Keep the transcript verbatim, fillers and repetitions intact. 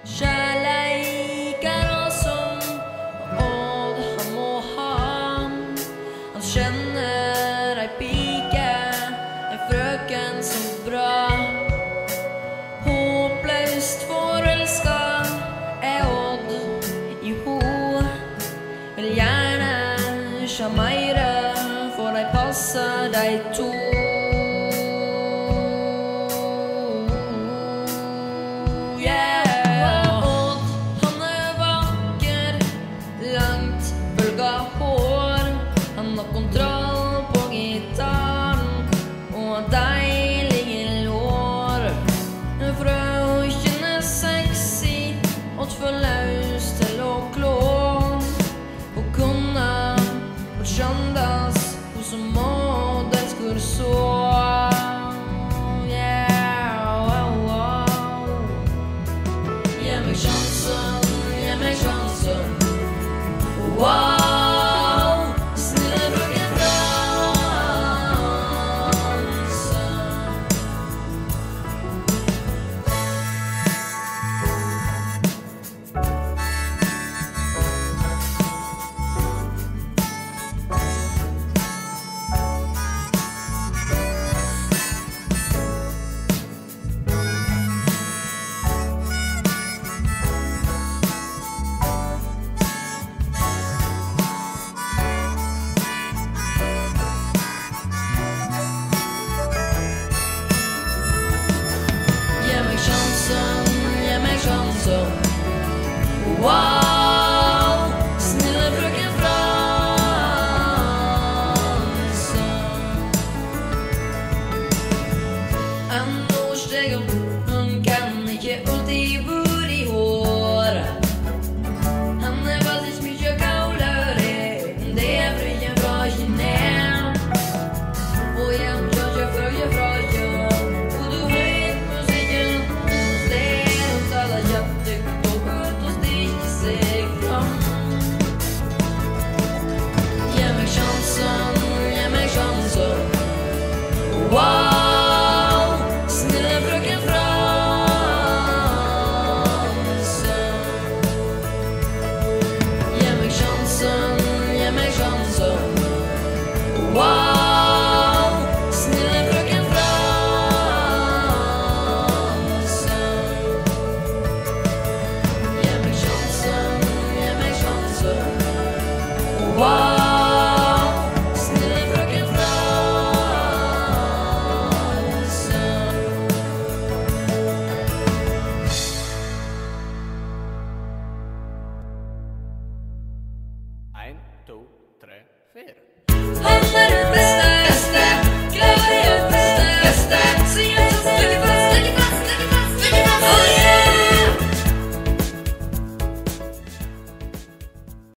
Kjærleik er awesome, og han må ha. Han kjenner ei pike, ei frøken så bra. Håpløst forelska er Odd i ho. Vil gjerne sjå meire, for dei passar dei to. Han har kontroll på gitaren og har deilige lår. Fra å kjenne sexy og for løs til å klå. Og kunne på kjandas og så må den skur så. Gi meg sjansen, gi meg sjansen. Wow! Gi meg sjansen. Wow, snille frøken Fransen. En årsdag hun kan ikke alltid bor i hår. Han er faktisk mye kaulere, det er frøken fra Gjev. Og jeg gjør ikke frøken fra Gjev. Wow, snille frøken Fransen. Gi meg sjansen, gi meg sjansen. Wow, snille frøken Fransen. Gi meg sjansen, gi meg sjansen. Wow. En, to, tre, fire.